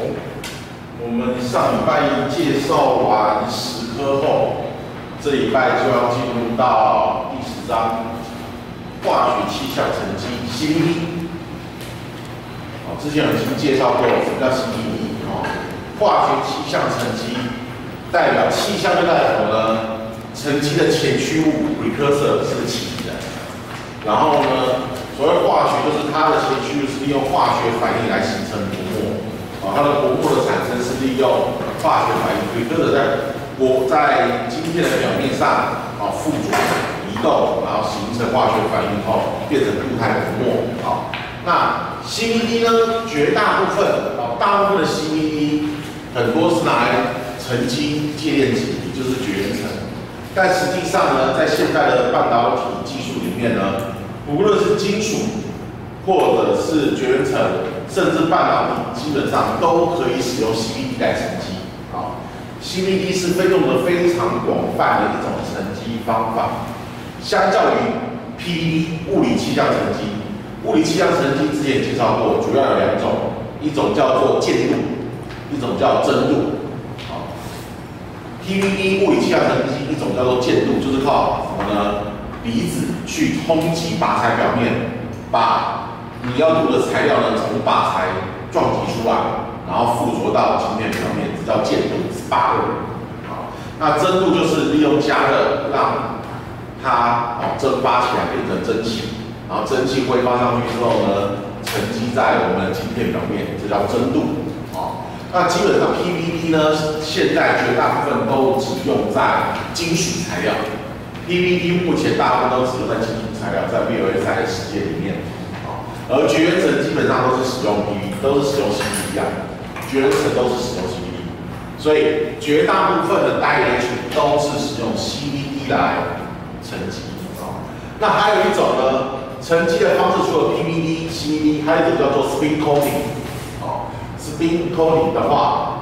我们上礼拜介绍完10科后，这礼拜就要进入到第10章化学气象成绩 CVD。之前已经介绍过什么叫 CVD 化学气象成绩代表气象就代表什么呢？沉积的前驱物 precursor 是个气体的，然后呢，所谓化学就是它的前驱物是利用化学反应来形成薄膜。它的薄膜的产生是利用化学反应 precursor 在晶片的表面上附着移动，然后形成化学反应后变成固态薄膜。那 CVD 呢，绝大部分的 CVD 很多是拿来沉积介链子，也就是绝缘层。但实际上呢，在现在的半导体技术里面呢，无论是金属或者是绝缘层，甚至半导体，基本上都可以使用 CVD 来沉积。CVD 是用的非常广泛的一种沉积方法，相较于 PVD 物理气象沉积。物理气象沉积之前介绍过，主要有2种，一种叫做渐度，一种叫增度。PVD 物理气象沉积一种叫做渐度，就是靠什么呢？离子去冲击靶材表面，把你要读的材料呢从靶材撞击出来，然后附着到晶片表面，这叫渐度 spark。那增度就是利用加热让它蒸发起来变成蒸汽，然后蒸汽挥发上去之后呢，沉积在我们的晶片表面，这叫增度。那基本上 PVD 呢，现在绝大部分都只用在金属材料。PVD 目前大部分都只用在金属材料，在 VLSI 的世界里面。而绝缘层基本上都是使用 PVD， 都是使用 CVD 绝缘层都是使用 CVD， 所以绝大部分的 Die Etch 都是使用 CVD 来沉积。那还有一种呢，沉积的方式除了 PVD、CVD， 还有一种叫做 Spin Coating。Spin Coating 的话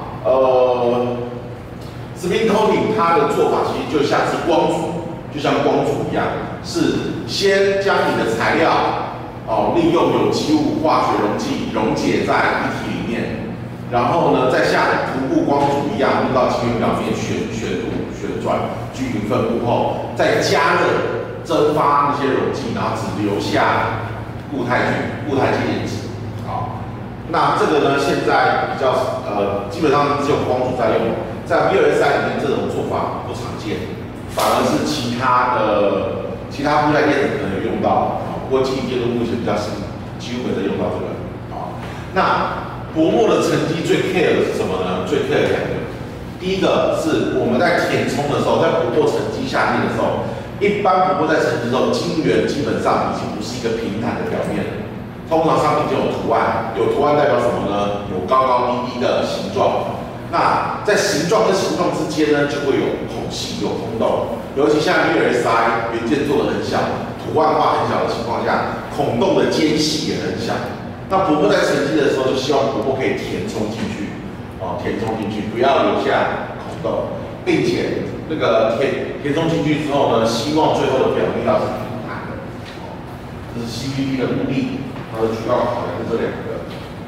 ，Spin Coating 它的做法其实就像是光阻，就像光阻一样，是先将你的材料利用有机物化学溶剂溶解在液体里面，然后呢，再像涂布光阻一样弄到晶圆表面旋转均匀分布后，再加热蒸发那些溶剂，然后只留下固态介链子。那这个呢，现在比较基本上只有光阻在用，在 VLSI 里面这种做法不常见，反而是其他固态电子可能有用到，不过记忆电路目前比较少，几乎没在用到这个。那薄膜的沉积最 care 的是什么呢？最 care 的2个，第一个是我们在填充的时候，在薄膜沉积下面的时候，一般薄膜在沉积的时候，晶圆基本上已经不是一个平坦的表面了。通常上面就有图案，有图案代表什么呢？有高高低低的形状。那在形状跟形状之间呢，就会有孔隙、有空洞。尤其像 VLSI 元件做的很小，图案化很小的情况下，孔洞的间隙也很小。那薄膜在沉积的时候，就希望薄膜可以填充进去，不要留下孔洞，并且那个填充进去之后呢，希望最后的表面要是平坦的。这是 CVD 的目的。它的主要考量是这2个。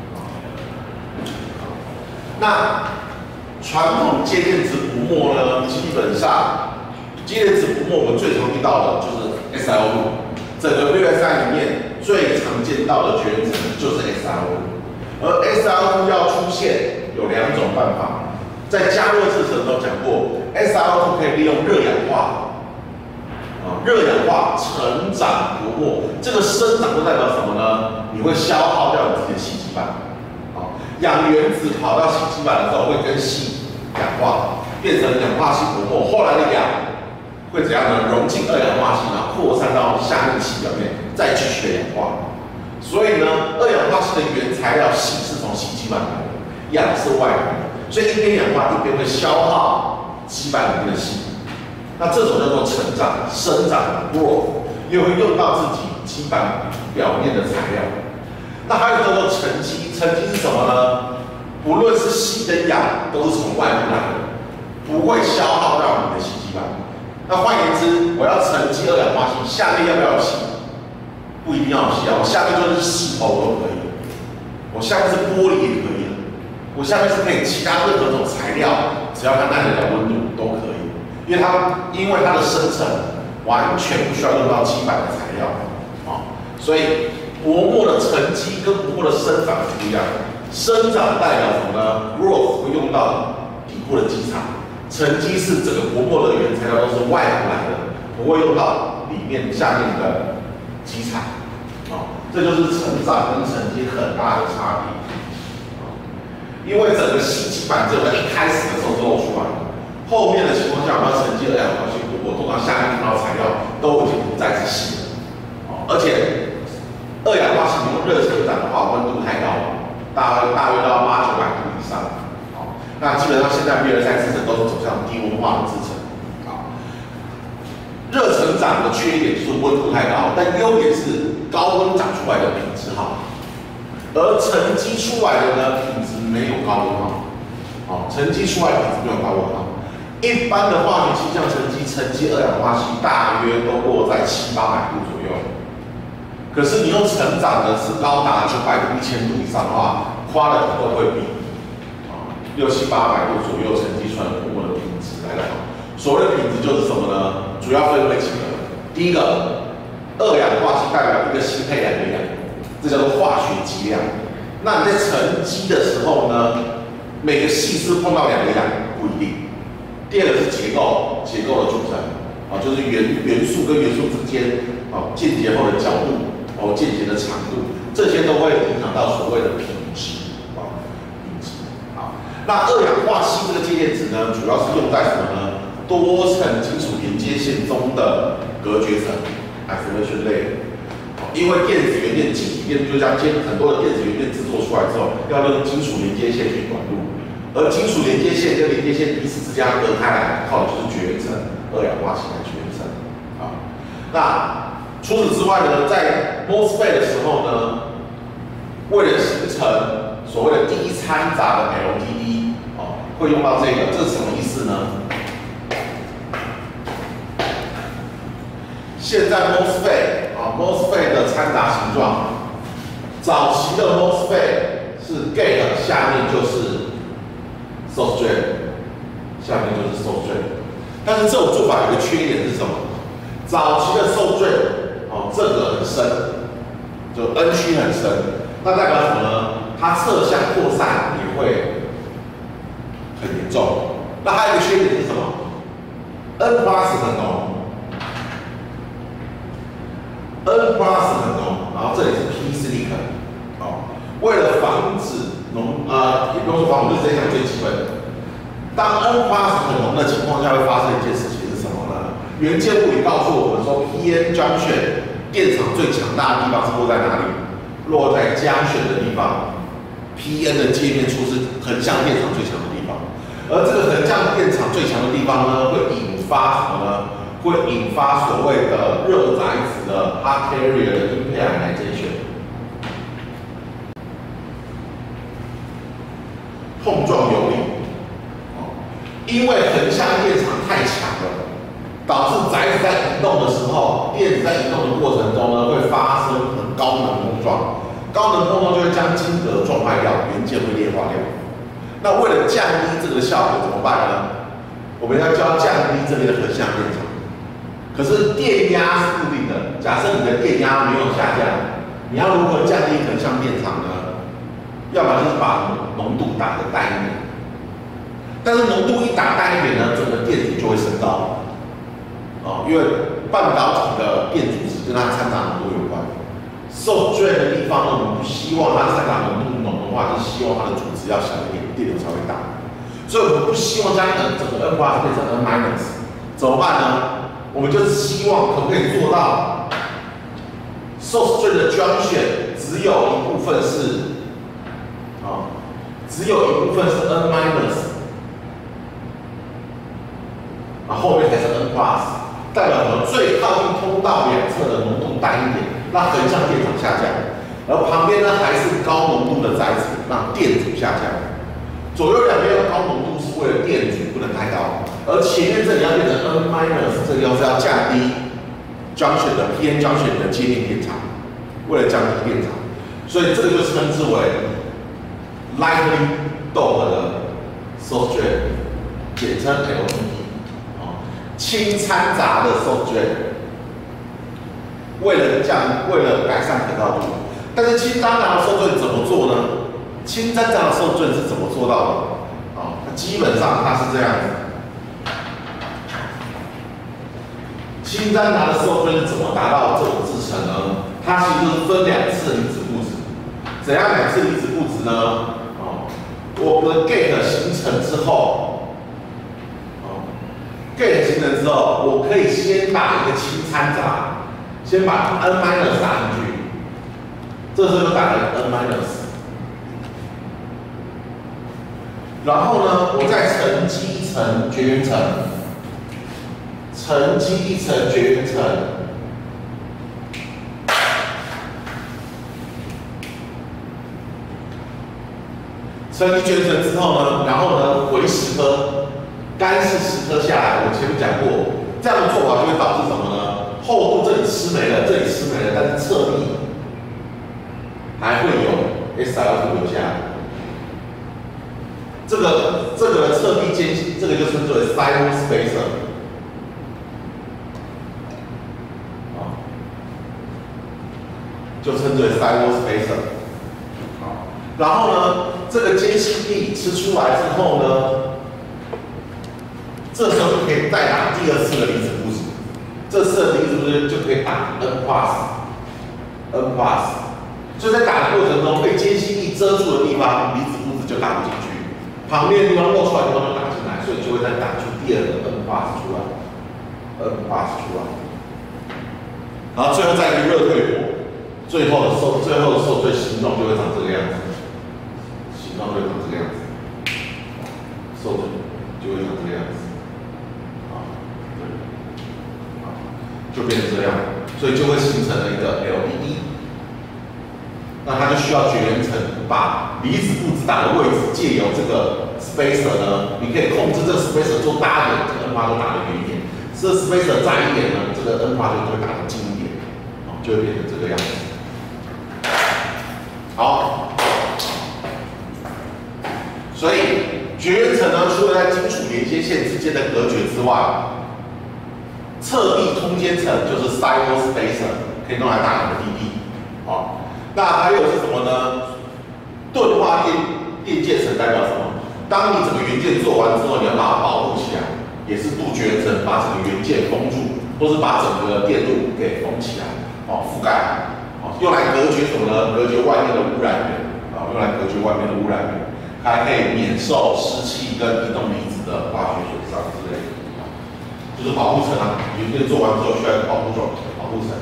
那传统介链子薄膜呢，基本上介链子薄膜我们最常遇到的就是 SiO2， 整个 VLSI 里面最常见到的绝缘层就是 SiO2。而 SiO2 要出现有2种办法，在加热制程都讲过 ，SiO2 可以利用热氧化。热氧化成长薄膜，这个生长就代表什么呢？你会消耗掉你自己的锡基板。氧原子跑到锡基板的时候，会跟锡氧化，变成氧化锡薄膜。后来的氧会怎样呢？溶进2氧化锡，然后扩散到下面的锡表面，再继续的氧化。所以呢，2氧化锡的原材料锡是从锡基板来的，氧是外来的，所以一边氧化一边会消耗基板里面的锡。那这种叫做成长、生长 growth， 也会用到自己基板表面的材料。那还有叫做沉积，沉积是什么呢？不论是锡跟氧，都是从外部来的，不会消耗到你的锡基板。那换言之，我要沉积2氧化锡，下面要不要有锡？不一定要有锡啊，我下面就是石头都可以，我下面是玻璃也可以。 我下面是可以其他任何种材料，只要它耐得了温度都可以，因为它的生成完全不需要用到基板的材料啊，所以薄膜的沉积跟薄膜的生长是不一样的。生长代表什么呢 ？growth 会用到底部的基材，沉积是整个薄膜的原材料都是外部来的，不会用到里面下面的基材啊，这就是成长跟沉积很大的差别。因为整个细基板只有在一开始的时候露出来，后面的情况下，我们要沉积二氧化硅薄膜，通常下面看到材料都已经不再是细了，而且二氧化硅用热成长的话，温度太高了，大约到800-900度以上，那基本上现在123制程都是走向低温化的制程，热成长的缺点就是温度太高，但优点是高温长出来的品质好。而沉积出来的呢，品质没有高温好，沉积出来品质没有高温好。一般的化学气象沉积二氧化硅大约都落在700-800度左右。可是你用成长的是高达900度、1000度以上的话，花的都会比600-800度左右沉积出来的薄膜的品质来得好。所谓的品质就是什么呢？主要分为几个。第一个，二氧化硅代表一个氢配2个氧。这叫做化学剂量。那你在沉积的时候呢，每个系是碰到2个氧不一定。第二个是结构的组成就是元素跟元素之间间接后的角度间接的长度，这些都会影响到所谓的品质那二氧化硅这个介电子呢，主要是用在什么呢？多层金属连接线中的隔绝层 isolation layer。因为电子元件、晶体电路就像很多的电子元件制作出来之后，要用金属连接线去管路，而金属连接线跟连接线彼此之间隔开来，靠的就是绝缘层，二氧化氢的绝缘层那除此之外呢，在 MOSFET 的时候呢，为了形成所谓的低掺杂的 LDD 会用到这个，这是什么意思呢？现在 MOSFET 的掺杂形状，早期的 MOSFET是 gate 下面就是 substrate， 下面就是 substrate。但是这种做法有一个缺点是什么？早期的 substrate 这个很深，就 N 区很深，那代表什么呢？它侧向扩散也会很严重。那还有一个缺点是什么 ？N+ 很浓。N+ 很浓，然后这里是 P silicon， 为了防止也不用说防止，这是讲最基本的。当 N+ 很浓的情况下，会发生一件事情是什么呢？元件物理告诉我们说 ，P-N junction 电场最强大的地方是落在哪里？落在junction的地方。P-N 的界面处是横向电场最强的地方，而这个横向电场最强的地方呢，会引发什么呢？会引发所谓的热载子的 hot carrier 的 imperization， 碰撞有力。因为横向电场太强了，导致载子在移动的时候，电子在移动的过程中呢，会发生很高能碰撞。高能碰撞就会将晶格撞坏掉，元件会裂化掉。那为了降低这个效果怎么办呢？我们要降低这边的横向电场。可是电压是固定的，假设你的电压没有下降，你要如何降低横向电场呢？要么就是把浓度打得淡一点，但是浓度一打淡一点呢，整个电阻就会升高，因为半导体的电阻值跟它掺杂浓度有关。substrate 的地方呢，我们不希望它掺杂浓度浓的话，就是希望它的阻值要小一点，电流才会大。所以我们不希望将整个 N+ 变成 N-， 怎么办呢？我们就是希望可不可以做到 substrate 的 junction 只有一部分是N-， 后面才是 N+， 代表什么？最靠近通道两侧的浓度淡一点，让横向电场下降，而旁边呢还是高浓度的载子，让电阻下降。左右两边的高浓度是为了电阻不能太高，而前面这里要变成 N-， 这里要降低 junction 的 P-N junction 的接面电场，为了降低电场，所以这个就称之为 Light lightly doped 的 substrate， 简称 LDD， 轻掺杂的 substrate。为了改善可靠度，但是轻掺杂的受罪怎么做呢？轻掺杂的受罪是怎么做到的？它基本上它是这样子。轻掺杂的受罪是怎么达到这种制成呢？它其实就是分2次离子布质。怎样2次离子布质呢？我们的 gate 形成之后，gate 形成之后，我可以先打一个轻掺杂，先把 N- 打进去，这时候就打了 N-， 然后呢，我再沉积一层绝缘层，沉积一层绝缘层。沉积绝缘层之后呢，然后呢回10颗，干式10颗下来，我前面讲过，这样的做法就会导致什么呢？厚度这里吃没了，这里吃没了，但是侧壁还会有 SiO2 留下来。这个侧壁间隙，这个就称之为 Silo Spacer。就称之为 Silo Spacer。然后呢，这个间隙壁吃出来之后呢，这时候就可以再打第2次的离子布质，这次的离子布质就可以打 N+，所以在打的过程中，被间隙壁遮住的地方，离子布质就打不进去，旁边的地方露出来的地方就打进来，所以就会再打出第2个 N+ 出来，然后最后再一个热退火，最后的受罪形状就会长这个样子。形状就会长这个样子，受罪就会长这个样子，就变成这样，所以就会形成了一个 LDD。那它就需要绝缘层把离子布质打的位置借由这个 spacer 呢，你可以控制这个 spacer 做大一点，这个 N+ 就打得远一点；这个 spacer 窄一点呢，这个 N+ 就会打得近一点，就会变成这个样子。好。所以绝缘层呢，除了在金属连接线之间的隔绝之外，侧壁通间层就是 Silo Spacer， 可以用来打LDD。那还有是什么呢？钝化电介层代表什么？当你整个元件做完之后，你要把它保护起来，也是镀绝缘层把整个元件封住，或是把整个电路给封起来，覆盖，用来隔绝什么呢？隔绝外面的污染源，用来隔绝外面的污染源。还可以免受湿气跟移动离子的化学损伤之类的，就是保护层啊。元件做完之后需要一个保护层。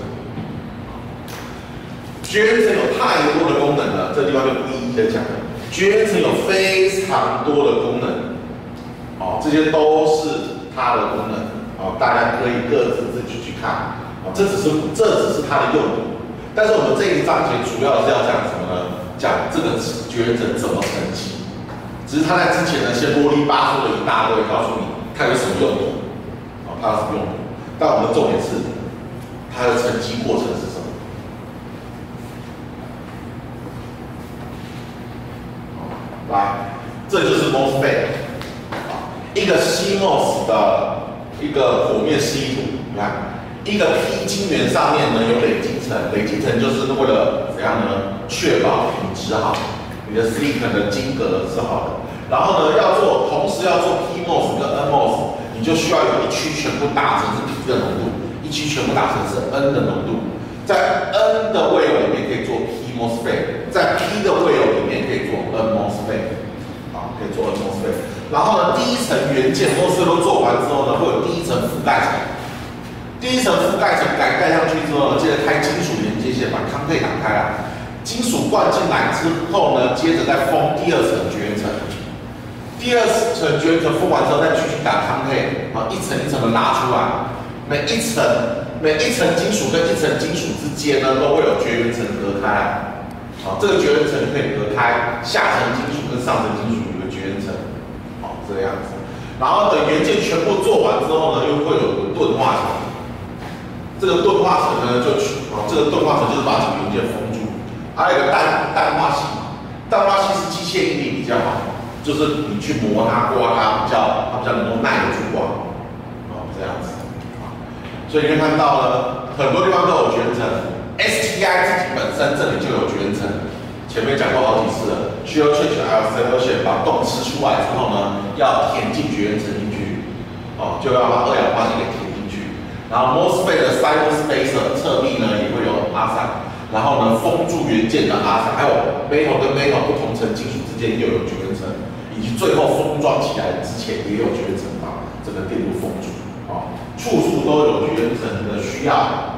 绝缘层有太多的功能了，这地方就不一一的讲了。绝缘层有非常多的功能，这些都是它的功能，大家可以各自自己去看，这只是它的用途。但是我们这一章节主要是要讲什么呢？讲这个绝缘层怎么沉积。只是他在之前呢，先啰里吧嗦的一大堆，告诉你它有什么用途，它有什么用途。但我们的重点是它的沉积过程是什么？来，这就是 MOSFET， 一个 CMOS 的一个剖面示意图。你看，一个 P 晶圆上面呢有累积层，累积层就是为了怎样呢？确保品质好。你的 silicon 的晶格是好的，然后呢，同时要做 PMOS 跟 NMOS， 你就需要有一区全部打成是 P 的浓度，一区全部打成是 N 的浓度。在 N 的位偶里面可以做 PMOSFET， 在 P 的位偶里面可以做 NMOSFET， 可以做 NMOSFET。然后呢，第一层元件 MOSFET 都做完之后呢，会有第一层覆盖层。第一层覆盖层盖上去之后呢，接着开金属连接线，把康配打开来。金属灌进来之后呢，接着再封第2层绝缘层。第2层绝缘层封完之后，再继续打康配，一层一层的拉出来。每一层金属跟一层金属之间呢，都会有绝缘层隔开。这个绝缘层可以隔开下层金属跟上层金属有个绝缘层，这个样子。然后等元件全部做完之后呢，又会有个钝化层。这个钝化层呢，这个钝化层就是把整个元件封住。还有一个氮化系， 倒拉器是机械应力比较好，就是你去磨它、刮它，它比较能够耐得住刮，这样子。所以你会看到呢，很多地方都有绝缘层 ，STI 自己本身这里就有绝缘层，前面讲过好几次了。Shear Trench Isolation 把洞吃出来之后呢，要填进绝缘层进去，就要把二氧化氢给填进去。然后 MOSFET 的 Cyber Spacer 侧壁呢也会有阿散。 然后呢，封住元件的阿散，还有 metal 跟 metal 不同层金属之间又有绝缘层，以及最后封装起来之前也有绝缘层把这个电路封住，处处都有绝缘层的需要。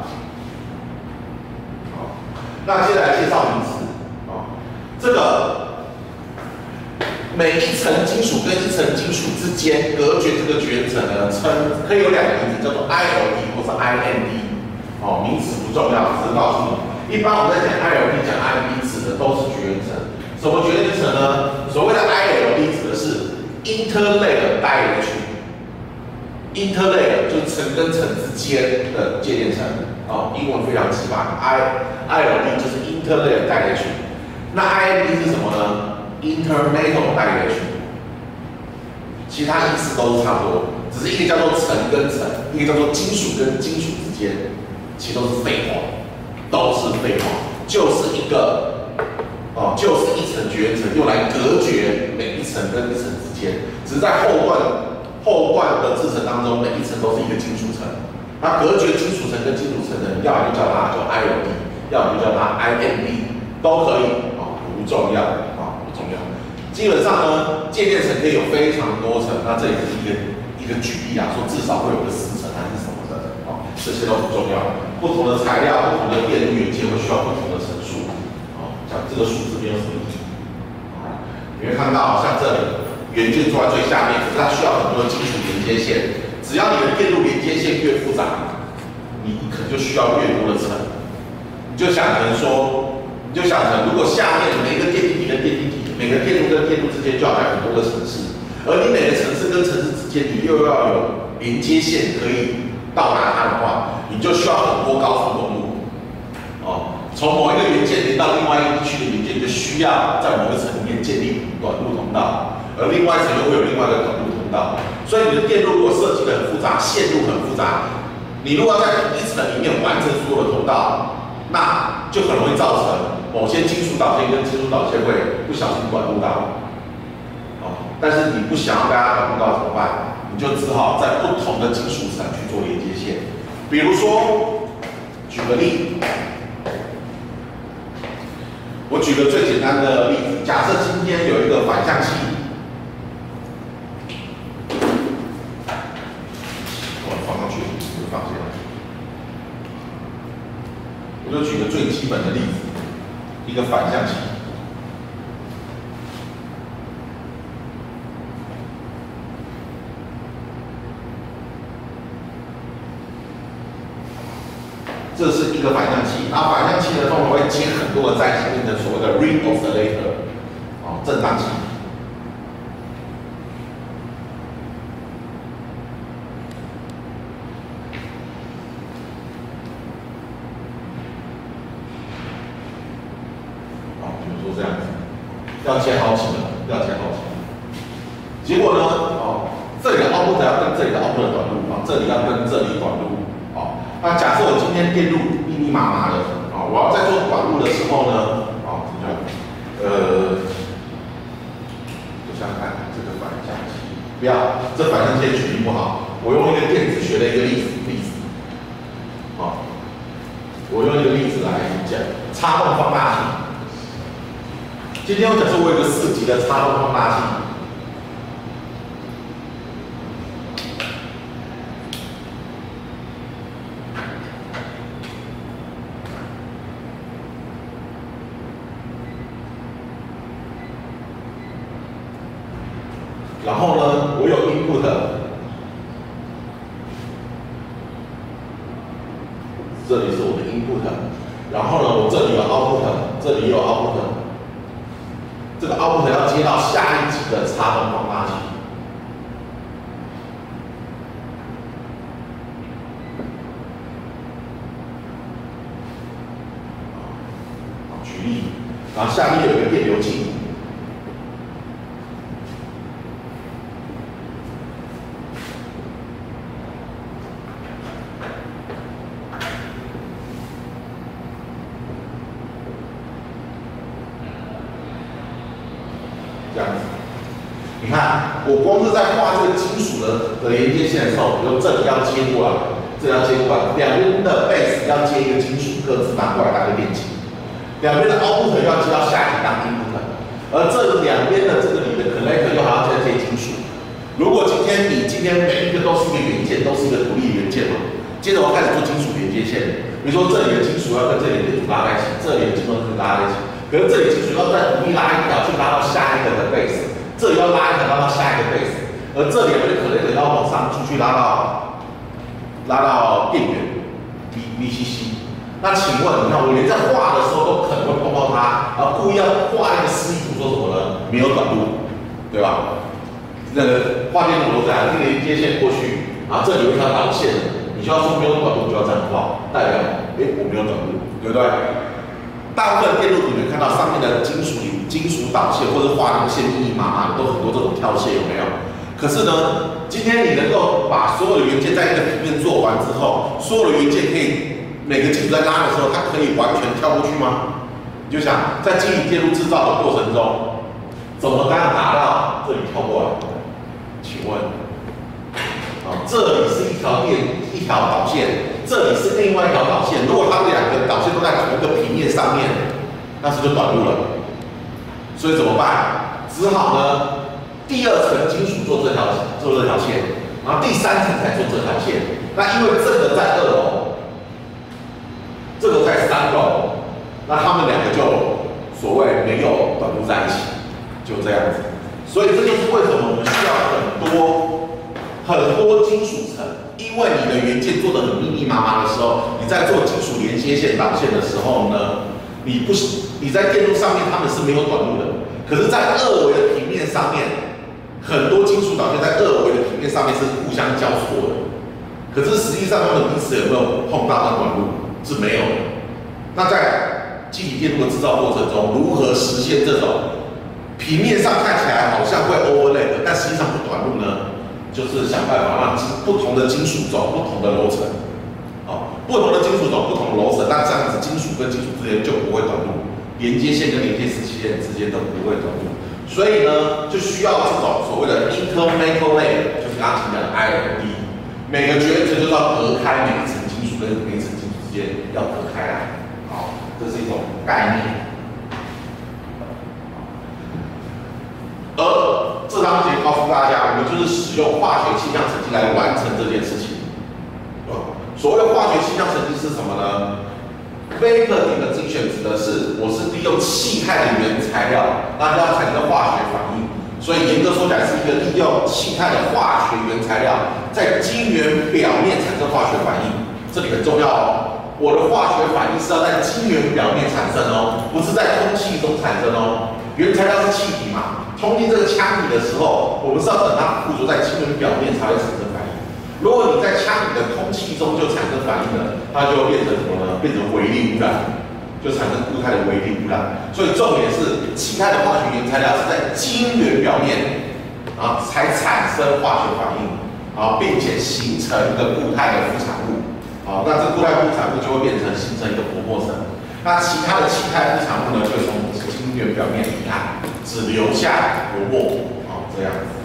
那接下来介绍名词，这个每一层金属跟一层金属之间隔绝这个绝缘层呢，可以有2个名字，叫做 ILD 或是 IND， 名词不重要，只是告诉你。 一般我们在讲 ILD 讲 IND 指的都是绝缘层。什么绝缘层呢？所谓的 ILD 指的是 interlayer dielectric。interlayer 就是层跟层之间的介电层。英文非常直白 ，ILD 就是 interlayer dielectric。那 IND 是什么呢 ？intermetal dielectric。其他意思都是差不多，只是一个叫做层跟层，一个叫做金属跟金属之间，其实都是废话。 都是废话，就是一个就是一层绝缘层，用来隔绝每一层跟一层之间。只是在后段的制程当中，每一层都是一个金属层。它隔绝金属层跟金属层的，要么就叫它ILD， 要么就叫它 IND， 都可以不重要不重要。基本上呢，介电层可以有非常多层，那这里是一个举例说至少会有个10层还是什么的这些都很重要。 不同的材料、不同的电路元件会需要不同的层数。讲这个数字没有什么意义。你会看到，像这里元件坐在最下面，可是它需要很多的金属连接线。只要你的电路连接线越复杂，你可能就需要越多的层。你就想成如果下面每一个电梯跟电梯体，每个电路跟电路之间就好像很多个层次，而你每个层次跟层次之间，你又要有连接线可以 到达它的话，你就需要很多高速公路。从某一个元件连到另外一个地区的元件，就需要在某个层里面建立短路通道，而另外一层又会有另外一个短路通道。所以你的电路如果设计的很复杂，线路很复杂，你如果要在同一层里面完成所有的通道，那就很容易造成某些金属导线跟金属导线会不小心短路到。但是你不想要大家短路到怎么办？ 你就只好在不同的金属层去做连接线，比如说，举个例，我举个最简单的例子，假设今天有一个反向器，我放上去，我就放下来，我就举个最基本的例子，一个反向器。 这是一个反向器，那反向器呢，通常会接很多的在一起，变成所谓的 ring oscillator， 振荡器。比如说这样子，要接好几个，结果呢，这里的 output 要跟这里的 output 短路，这里要跟这里短路。 那假设我今天电路密密麻麻的，我要在做短路的时候呢，怎么讲？我想想看这个反向器，不要，这反向器举例不好，我用一个电子学的一个例子，我用一个例子来讲，插动放大器。今天我假设我有一个4级的插动放大器。 然后呢，我有 input， 这里是我的 input， 然后呢，我这里有 output， 这里也有 output， 这个 output 要接到下一级的插动放大器。举例，然后下面有一个电流器。 这样子。你看，我光是在画这个金属的连接线的时候，比如这里要接过来，这里要接过来，两边的 base 要接一个金属，各自拿过来当个电极，两边的 output 要接到下一个当 input， 而这两边的这个里的 connector 又还要再接金属。如果今天每一个都是一个元件，都是一个独立元件嘛，接着我开始做金属连接线，比如说这里的金属要跟这里的金属拉在一起，这里的金属跟拉在一起，可是这里金属要再独立拉一条去拉到下一个的 base。这里要拉一条拉到下一个 base， 而这里我就可能要往上出去拉到电源 VCC。那请问，你看我连在画的时候都可能会碰到它，然后故意要画一个示意图，说什么呢？没有短路，对吧？那个画电路都在，这个连接线过去，啊，这里有一条导线，你就要说没有短路，就要这样画，代表我没有短路，对不对？大部分电路你们看到上面的金属导线，或者画那个线密密麻麻的，都很多这种跳线，有没有？可是呢，今天你能够把所有的元件在一个平面做完之后，所有的元件可以每个金属在拉的时候，它可以完全跳过去吗？你就想在晶体电路制造的过程中，怎么刚刚达到这里跳过来？请问，这里是一条导线。这里是另外一条导线，如果它们两个导线都在同一个平面上面，那是就短路了。所以怎么办？只好呢，第二层金属做这条线，然后第三层才做这条线。那因为这个在2楼，这个在3楼，那他们两个就所谓没有短路在一起，就这样子。所以这就是为什么我们需要很多金属层。因为你的元件做的很密密麻麻的时候，你在做金属连接线导线的时候呢，你在电路上面它们是没有短路的，可是，在2维的平面上面，很多金属导线在2维的平面上面是互相交错的，可是实际上它们彼此有没有碰到的短路是没有的。那在晶体电路的制造过程中，如何实现这种平面上看起来好像会 overlap， 但实际上不短路呢？就是想办法让不同的金属种、不同的楼层，不同的金属种、不同的楼层，那这样子金属跟金属之间就不会短路，连接线跟连接线之间都不会短路。所以呢，就需要这种所谓的 intermetal layer， 就是刚刚提到的 ILD， 每个绝层就是要隔开每一层金属跟每一层金属之间要隔开来，这是一种概念。而这章节告诉大家，我们就是使用化学气象成绩来完成这件事情。所谓的化学气象成绩是什么呢 ？Vapor deposition 指的是我是利用气态的原材料，那要产生化学反应。所以严格说起来，是一个利用气态的化学原材料在晶圆表面产生化学反应。这里很重要哦，我的化学反应是要在晶圆表面产生哦，不是在空气中产生哦。原材料是气体嘛？冲进这个腔体的时候，我们是要等它附着在晶圆表面才会产生反应。如果你在腔体的空气中就产生反应了，它就会变成什么呢？变成微粒污染，就产生固态的微粒污染。所以重点是气态的化学原材料是在晶圆表面，才产生化学反应，并且形成一个固态的副产物。那这固态副产物就会变成形成一个薄膜层。那其他的气态副产物呢，就会从晶圆表面离开，只留下薄膜，这样子。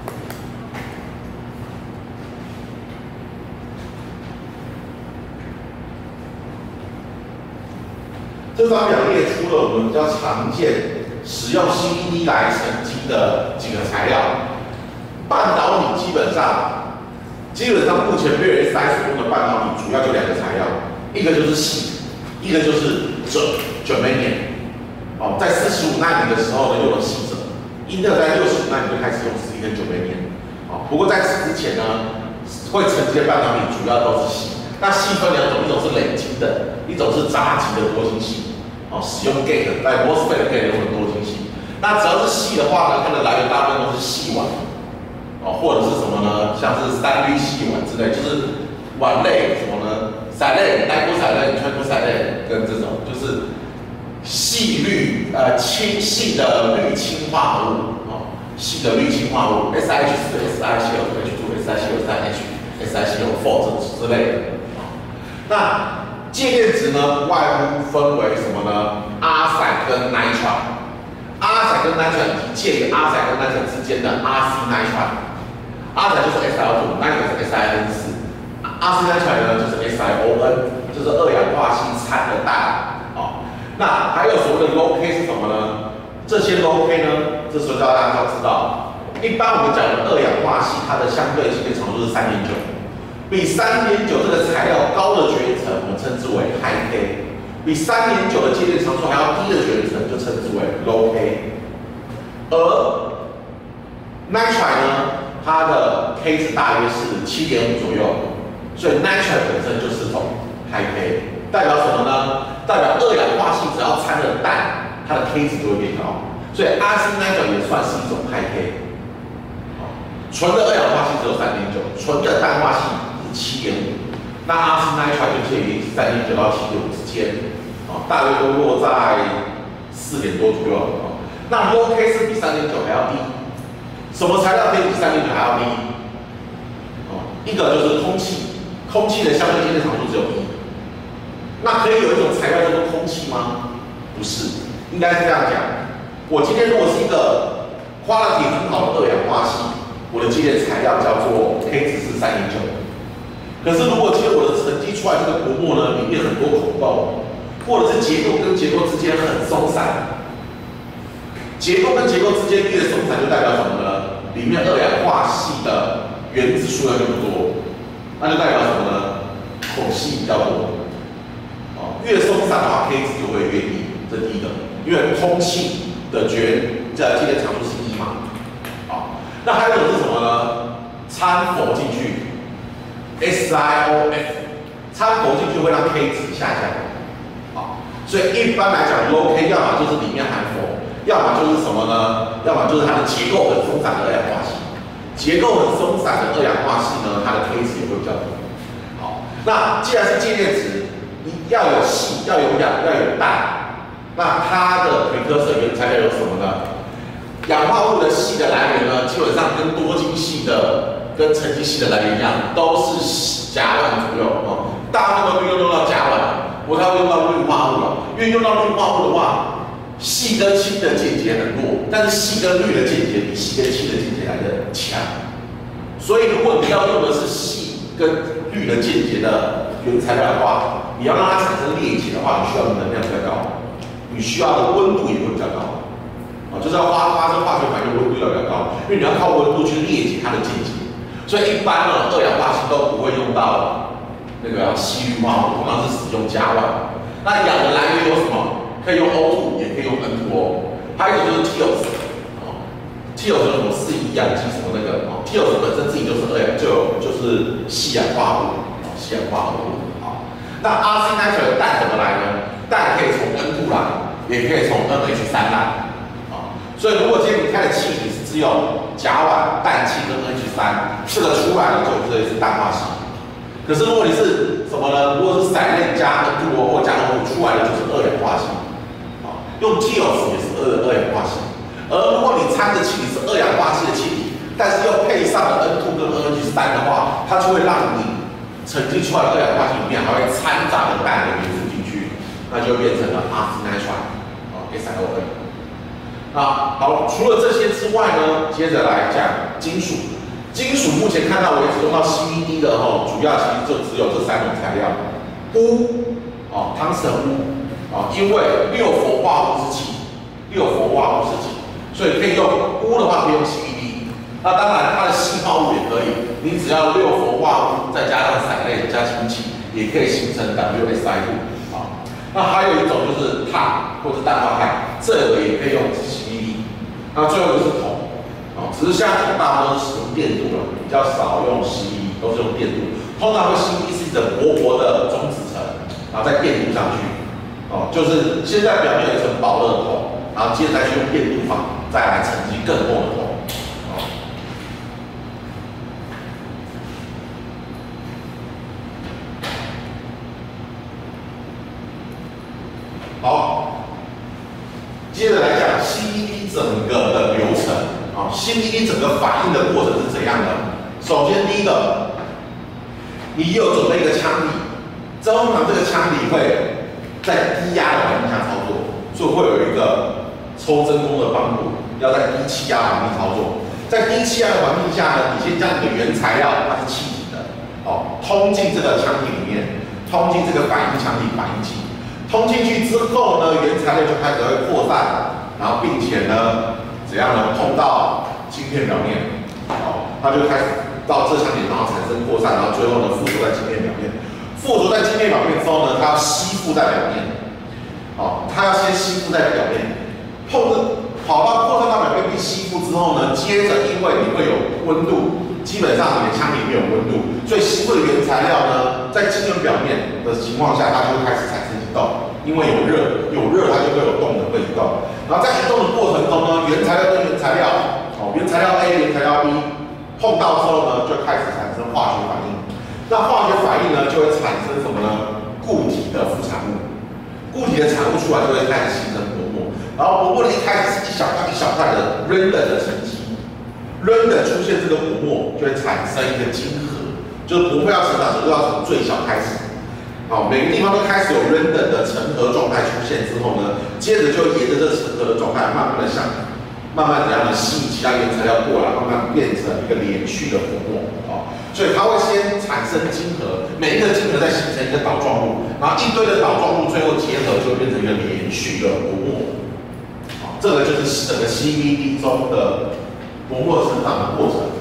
这张表列出了我们比较常见使用 CVD 来沉积的几个材料。半导体基本上目前BSI所用的半导体主要就2个材料，一个就是矽，一个就是germanium。在45奈米的时候呢，用了矽锗，英特尔在65奈米就开始用矽跟germanium。不过在此之前呢，会沉积的半导体主要都是矽。那矽分2种，一种是累积的，一种是杂极的多晶矽。使用 gate 在 MOSFET 可以用的多晶矽。那只要是矽的话呢，它的来源大部分都是矽烷，或者是什么呢？像是3氯矽烷之类，就是烷类什么呢？硒类、单钴硒类、川钴硒类跟这种就是矽的氯氢化合物，矽的氯氢化合物 SiH4、SiCl2、H2、SiCl3H、SiCl4之类的。那介电值呢，不外乎分为什么呢？阿散跟 nitrile。 阿载跟 nitrile 以及介于阿载跟 nitrile 之间的 RC nitrile， 阿载就是 SiO2，nitrile 是 SiN4，RC nitrile 呢就是 SiON， 就是二氧化锡掺的氮。那还有所谓的 low K 是什么呢？这些 low K 呢，这时候大家要知道，一般我们讲的二氧化锡，它的相对机电长度是3.9，比3.9这个材料高的绝缘层，我们称之为 high K。比3.9的接电长度还要低的绝缘层就称之为 low K， 而 nitrile 呢，它的 K 值大约是7.5左右，所以 nitrile 本身就是种 high K， 代表什么呢？代表二氧化锡只要掺了氮，它的 K 值就会变高，所以 RC nitrile 也算是一种 high K。纯的二氧化锡只有3.9，纯的氮化锡是7.5。那 RC nitrile 就介于3.9到7.5之间，大约都落在4点多左右。那 low K 是比3.9还要低，什么材料可以比3.9还要低？一个就是空气，空气的相对接电长度只有1。那可以有一种材料叫做空气吗？不是，应该是这样讲。我今天如果是一个 quality 很好的二氧化锡，我的接电材料叫做 K 值是3.9。可是，如果今天我的成绩出来这个薄膜呢，里面很多孔洞，或者是结构跟结构之间很松散，结构跟结构之间越松散，就代表什么呢？里面二氧化锡的原子数量就不多，那就代表什么呢？孔隙比较多。越松散的话 ，K 值就会越低，这第一个，因为空气的接电长度是1嘛。那还有一种是什么呢？掺氟进去。SiOF 掺氟进去会让 K 值下降，所以一般来讲 low K 要么就是里面含氟，要么就是什么呢？要么就是它的结构很松散的二氧化锡。结构很松散的二氧化锡呢，它的 K 值也会比较低。好，那既然是介电池，你要有锡，要有氧，要有氮，那它的precursor原材料有什么呢？氧化物的锡的来源呢，基本上跟多晶系的跟沉积系的来源一样，都是甲烷左右大部分都用到甲烷，不太会用到氯化物了。因为用到氯化物的话，锡跟氢的键结很弱，但是锡跟氯的键结比锡跟氢的键结来的强。所以如果你要用的是锡跟氯的键结的原材料的话，你要让它产生裂解的话，你需要的能量比较高，你需要的温度也会比较高。就是要发生化学反应温度要比较高，因为你要靠温度去裂解它的键结。所以一般呢，二氧化锡都不会用到那个锡氯化物，通常是使用甲烷。那氧的来源有什么？可以用 O2， 也可以用 N2O。还有一种就是 TiO2，TiO2 什么4乙氧基什么那个，TiO2 本身自己就是就是细氧化物，细氧化合物。那 RC nitrile 的氮怎么来呢？氮可以从 N2 来，也可以从 NH3 来。所以，如果今天你开的气体是只有甲烷、氮气跟 NH3， 这个出来的就这是氮化锡。可是如果你是什么呢？如果是硒类加 N2O 或加 O2 出来的就是二氧化锡。用 TiO2 也是二氧化锡。而如果你掺的气体是二氧化锡的气体，但是又配上了 N2 跟 NH3 的话，它就会让你沉积出来的二氧化锡里面还会掺杂了氮的元素进去，那就变成了 RC nitrile，SiON。好，除了这些之外呢，接着来讲金属。金属目前看到为止用到 CVD 的主要其实就只有这3种材料，钨汤森钨因为6氟化物是气体，所以可以用钨的话可以用 CVD。那当然它的细胞物也可以，你只要6氟化物再加上硒类加氢气，也可以形成 WSI2。那还有一种就是碳或是氮化钛，这个也可以用 CVD。那最后就是铜，只是现在铜大部分都是使用电镀了，比较少用 CVD， 都是用电镀。通常会 CVD 是一层薄薄的中子层，然后再电镀上去。就是先在表面有一层薄的铜，然后接着再去用电镀法，再来沉积更厚的铜。好，接着来讲 CVD 整个的流程CVD 整个反应的过程是怎样的？首先第一个，你有准备一个腔体，通常这个腔体会在低压的环境下操作，所以会有一个抽真空的帮浦要在低气压环境操作。在低气压的环境下呢，你先将你的原材料，它是气体的，通进这个腔体里面，通进这个反应腔体反应器，通进去之后呢，原材料就开始会扩散，然后并且呢，怎样呢？碰到晶片表面，它就开始到这腔体，然后产生扩散，然后最后呢附着在晶片表面。附着在晶片表面之后呢，它要吸附在表面，它要先吸附在表面，跑到扩散到表面被吸附之后呢，接着因为你会有温度，基本上你的腔体没有温度，所以吸附的原材料呢，在晶圆表面的情况下，它就会开始产生移动，因为有热它就会有动能会移动。然后在移动的过程中呢，原材料跟原材料，原材料 A、原材料 B 碰到之后呢，就开始产生化学反应。那化学反应呢，就会产生什么呢？固体的副产物，固体的产物出来就会开始形成薄膜，然后薄膜一开始是一小块一小块的 random 的沉积 ，random 出现这个薄膜就会产生一个晶核，就是薄膜要成长就要从最小开始，每个地方都开始有 random 的成核状态出现之后呢，接着就沿着这成核的状态慢慢的怎样的吸引其他原材料过来，慢慢变成一个连续的薄膜，所以它会先产生晶核，每一个晶核再形成一个岛状物，然后一堆的岛状物最后结合就变成一个连续的薄膜，这个就是整个 CVD 中的薄膜成长的过程。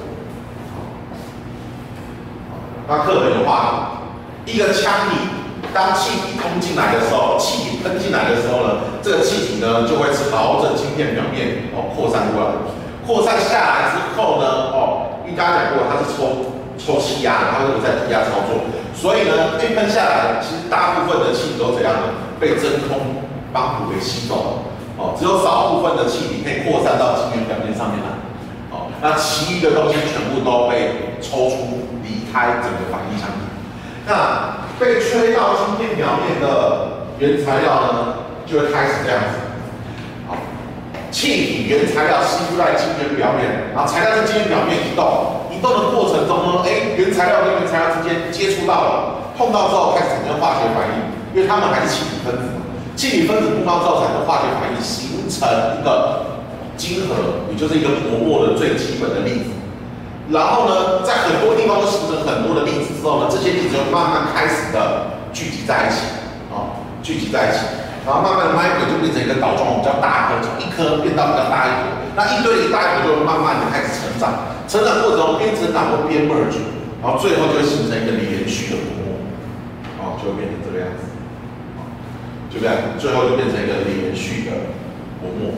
那课本有画一个腔体，当气体通进来的时候，气体喷进来的时候呢，这个气体呢就会朝着晶片表面扩散过来，扩散下来之后呢，因为刚刚讲过它是抽气压，它会在低压操作，所以呢被喷下来，其实大部分的气体都怎样呢？被真空帮浦给吸走了，只有少部分的气体可以扩散到晶圆表面上面来，那其余的东西全部都被抽出离开整个反应腔体。那被吹到晶片表面的原材料呢，就会开始这样子，气体原材料吸附在晶圆表面，然后材料在晶圆表面移动的过程中呢，原材料跟原材料之间接触到了，碰到之后开始产生化学反应，因为它们还是气体分子嘛，气体分子碰到之后产生化学反应，形成一个晶核，也就是一个薄膜的最基本的粒子。然后呢，在很多地方都形成很多的粒子之后呢，这些粒子就慢慢开始的聚集在一起，然后慢慢的那一颗就变成一个岛状物，比较大颗，从一颗变到比较大一颗，那一堆一大一颗就慢慢的开始成长，成长过程中边成长会边 merge， 然后最后就会形成一个连续的薄膜，就会变成这个样子，就这样，最后就变成一个连续的薄膜。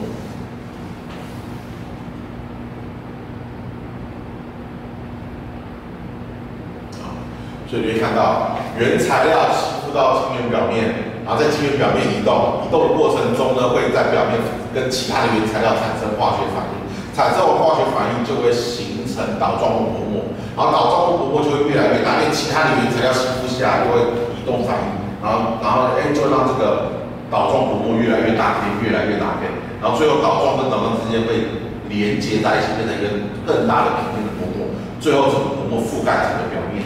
所以你会看到原材料吸附到晶圆表面，然后在晶圆表面移动的过程中呢，会在表面跟其他的原材料产生化学反应，产生化学反应就会形成岛状物薄膜，然后岛状物薄膜就会越来越大，因为其他的原材料吸附下来就会移动反应，然后就让这个岛状薄膜越来越大片，越来越大片，然后最后岛状跟岛状之间会连接在一起，变成一个更大的平面的薄膜，最后整个薄膜覆盖整个表面。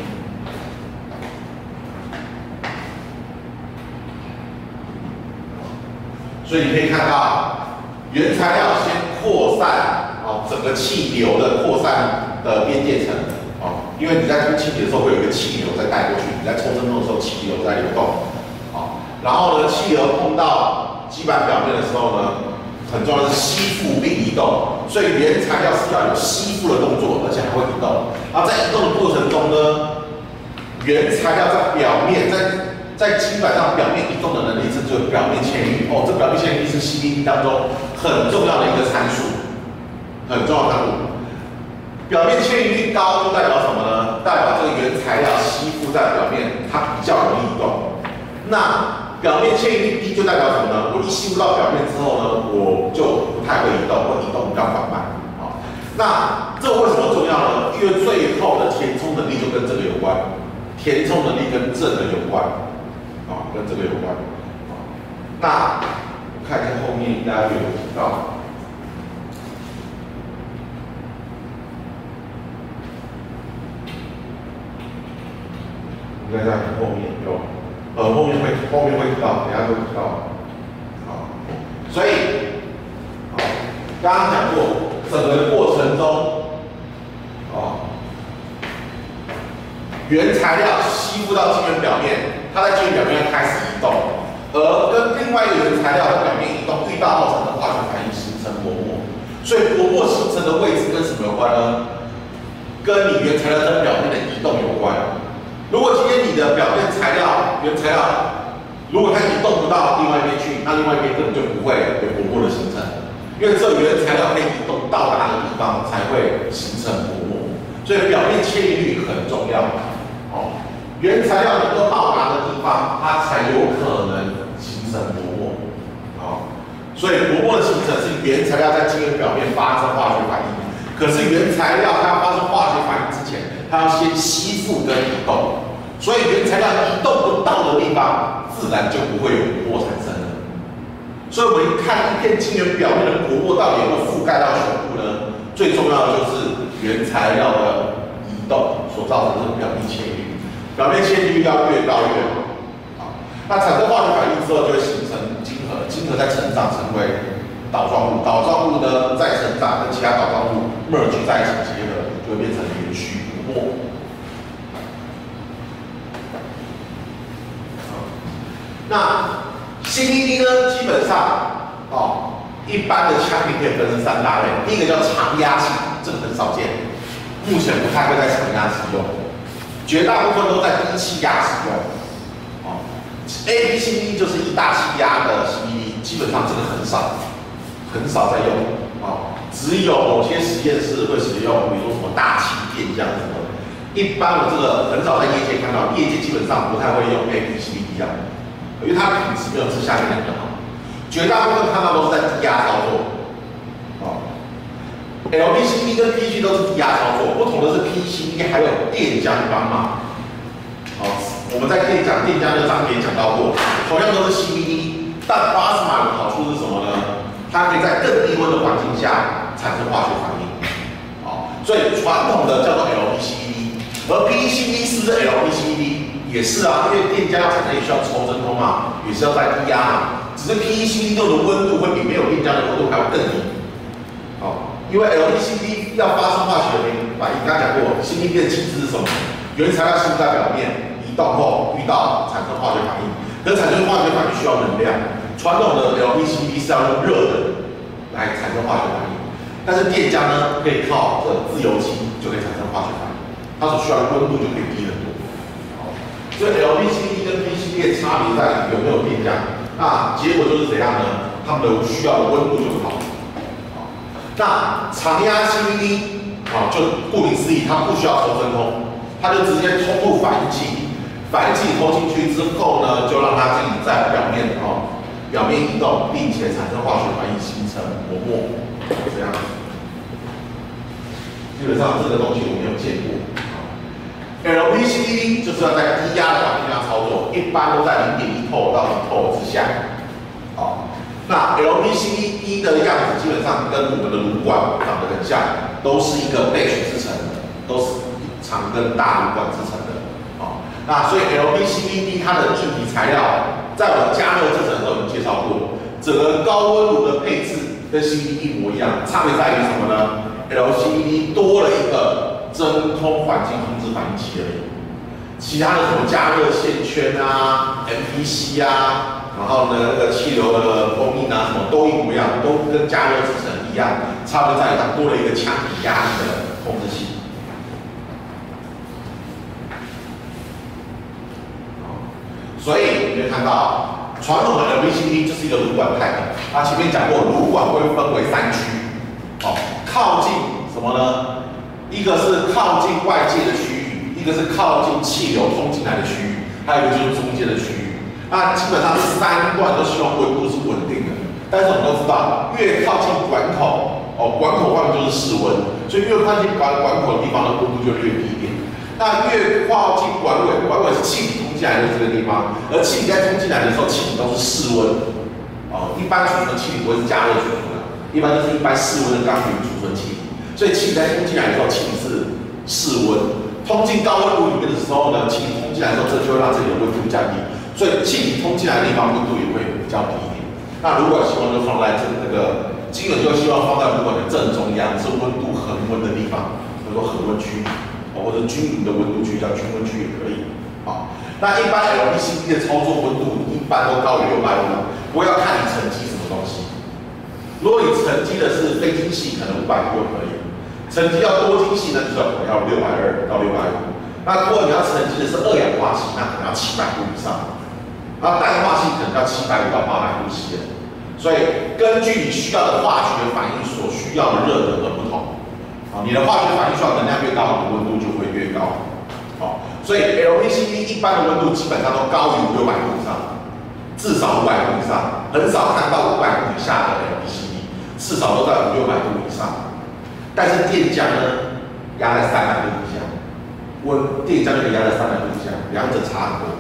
所以你可以看到，原材料先扩散，整个气流的扩散的边界层，因为你在吐气体的时候会有一个气流在带过去，你在抽真空的时候气流在流动，然后呢，气流碰到基板表面的时候呢，很重要的是吸附并移动，所以原材料是要有吸附的动作，而且还会移动。然后在移动的过程中呢，原材料在表面在基板上表面移动的能力是就是表面牵引力，这表面牵引力是 CVD 当中很重要的一个参数，很重要的参数。表面牵引力高就代表什么呢？代表这个原材料吸附在表面，它比较容易移动。那表面牵引力低就代表什么呢？我一吸附到表面之后呢，我就不太会移动，或移动比较缓慢。那这为什么重要呢？因为最后的填充能力就跟这个有关，填充能力跟这个有关。跟这个有关。那我看一下后面应该会有提到。应该在后面有，后面会提到，等一下会提到。所以， 刚刚讲过，整个的过程中，原材料吸附到晶圆表面，它在晶圆表面开始移动，而跟另外一个原材料的表面移动遇到后产生化学反应形成薄膜。所以薄膜形成的位置跟什么有关呢？跟你原材料跟表面的移动有关。如果今天你的表面材料原材料如果它移动不到另外一边去，那另外一边根本就不会有薄膜的形成，因为只有原材料可以移动到达的地方才会形成薄膜。所以表面迁移率很重要。原材料能够到达的地方，它才有可能形成薄膜。所以薄膜的形成是原材料在晶圆表面发生化学反应，可是原材料它要发生化学反应之前，它要先吸附跟移动。所以原材料移动不到的地方，自然就不会有薄膜产生了。所以我们看一片晶圆表面的薄膜到底有没有覆盖到全部呢？最重要的就是原材料的移动所造成的表面迁移率。表面迁移率要越高越好。那产生化学反应之后，就会形成晶核，晶核再成长成为岛状物，岛状物呢再成长，跟其他岛状物 merge 在一起结合，就会变成连续薄膜。那 CVD 呢，基本上一般的腔体可以分成3大类，第一个叫常压器，这个很少见，目前不太会在常压使用。绝大部分都在低气压使用。ABCD 就是1大气压的 CVD， 基本上这个很少在用。只有某些实验室会使用，比如说什么大气电浆什么的。一般我这个很少在业界看到，业界基本上不太会用 ABCD 因为它的品质没有之下面两个好。绝大部分看到都是在低压操作。LPCVD 跟 PG 都是低压操作，不同的是 PCVD 还有电浆帮忙。我们在讲电浆的章节也讲到过，同样都是 CVD， 但 plasma 的好处是什么呢？它可以在更低温的环境下产生化学反应。所以传统的叫做 LPCVD， 而 PCVD 是不是 LPCVD？ 也是啊，因为电浆要产生也需要抽真空嘛，也是要在低压嘛，只是 PCVD 用的温度会比没有电浆的温度还要更低。因为 LPCVD 要发生化学反应，刚刚讲过 ，CVD 的机制是什么？原材料吸附在表面，移动后遇到产生化学反应，可是产生化学反应需要能量，传统的 LPCVD 是要用热的来产生化学反应，但是电浆呢，可以靠着自由基就可以产生化学反应，它所需要的温度就可以低很多。所以 LPCVD 跟 PCVD 的差别在有没有电浆，那结果就是怎样呢？它们的需要的温度就不同。那常压 CVD 就顾名思义，它不需要抽真空，它就直接冲入反应器，反应器投进去之后呢，就让它自己在表面移动，并且产生化学反应，形成薄膜，这样。基本上这个东西我没有见过。LPCVD 就是要在低压的环境下操作，一般都在0.1透到1透之下。那 LPCVD 的样子基本上跟我们的炉管长得很像，都是一个batch制成的，都是长跟大炉管制成的。那所以 LPCVD 它的硬体材料，在我们加热制程的时候已经介绍过，整个高温炉的配置跟 CVD 一模一样，差别在于什么呢 ？LPCVD 多了一个真空环境控制反应器而已，其他的什么加热线圈啊、MPC 啊。然后呢，那个气流的供应啊，什么都一模一样，都跟加热制程一样，差别在于它多了一个腔体压力的控制器。所以你会看到，传统的 LPCVD 就是一个炉管 type， 它前面讲过，炉管会分为3区，靠近什么呢？一个是靠近外界的区域，一个是靠近气流通进来的区域，还有一个就是中间的区域。那基本上这3段都希望温度是稳定的，但是我们都知道，越靠近管口，管口外面就是室温，所以越靠近管口的地方的温度就越低一点。那越靠近管尾，管尾是气体通进来的这个地方，而气体在通进来的时候，气体都是室温。一般储存气体不会是加热储存的，一般就是一般室温的钢瓶储存气体，所以气体在通进来的时候，气体是室温。通进高温炉里面的时候呢，气体通进来的时候，这就会让这里的温度降低。所以气体通进来的地方温度也会比较低一点。那如果希望就放在这个金轮就希望放在炉管的正中央，是温度恒温的地方，叫做恒温区，或者均匀的温度区叫均温区也可以。好，那一般 LPCB 的操作温度一般都高于650，不过要看你沉积什么东西。如果你沉积的是非晶系，可能500度就可以；沉积要多晶系呢，就可能要620到650。那如果你要沉积的是二氧化锡，那可能要700度以上。那氮化锡可能要750到800度 C。所以根据你需要的化学反应所需要的热能而不同。你的化学反应需要能量越高，你的温度就会越高。所以 LPCB 一般的温度基本上都高于600度以上，至少500度以上，很少看到500度以下的 LPCB， 至少都在500-600度以上。但是电浆呢，压在300度以下，电浆就可以压在300度以下，两者差很多，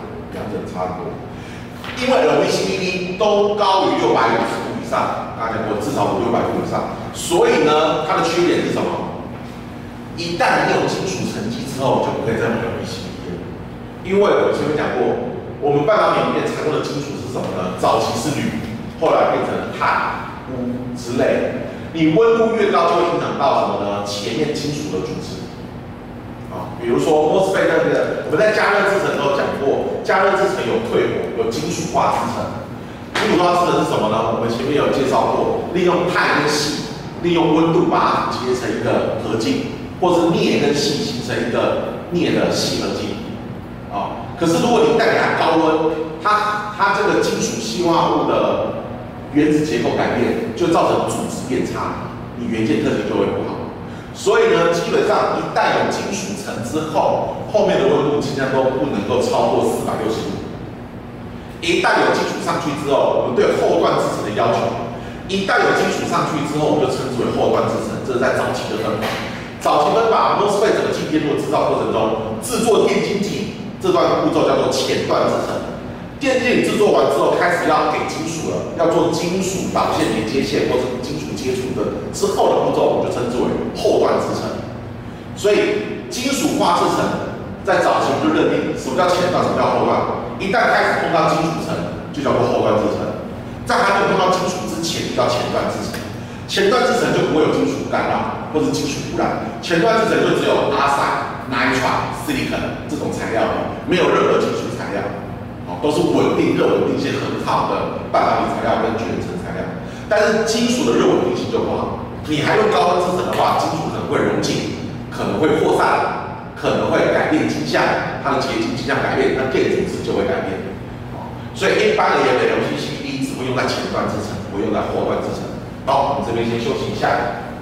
因为 LPCB 都高于650度以上，刚才讲过，至少600度以上，所以呢，它的缺点是什么？一旦你有金属沉积之后，就不可以再用 LPCB 了，因为我前面讲过，我们半导体里面常用的金属是什么呢？早期是铝，后来变成碳、钨之类的。你温度越高，就会影响到什么呢？前面金属的组织。比如说 MOSFET 那个，我们在加热制程都有讲过，加热制程有退火，有金属化制程。金属化制程是什么呢？我们前面有介绍过，利用碳跟锡，利用温度把它结成一个合金，或是镍跟锡形成一个镍的锡合金。可是如果你带给它高温，它这个金属硒化物的原子结构改变，就造成组织变差，你元件特性就会不好。所以呢，基本上一旦有金属层之后，后面的温度尽量都不能够超过460度。一旦有金属上去之后，我们对后段制程的要求，一旦有金属上去之后，我们就称之为后段制程，这是在早期的分法。早期分法 ，MOSFET 整个进电路的制造过程中，制作电晶体这段步骤叫做前段制程。电晶体制作完之后，开始要给金属了，要做金属导线连接线或者金属接触的之后的步骤，我们就称之为后段制程。所以金属化制程在早期就认定什么叫前段，什么叫后段。一旦开始碰到金属层，就叫做后段制程；在还没有碰到金属之前，就叫前段制程。前段制程就不会有金属干扰或者金属污染，前段制程就只有阿塞、nitron、silicon 这种材料，没有任何金属材料。都是稳定、热稳定性很好的半导体材料跟绝缘层材料，但是金属的热稳定性就不好。你还用高温制程的话，金属可能会溶解，可能会扩散，可能会改变晶相，它的结晶晶相改变，那电组织就会改变。所以一般而言的 LPCB 只会用在前段制程，不会用在后段制程。好，我们这边先休息一下。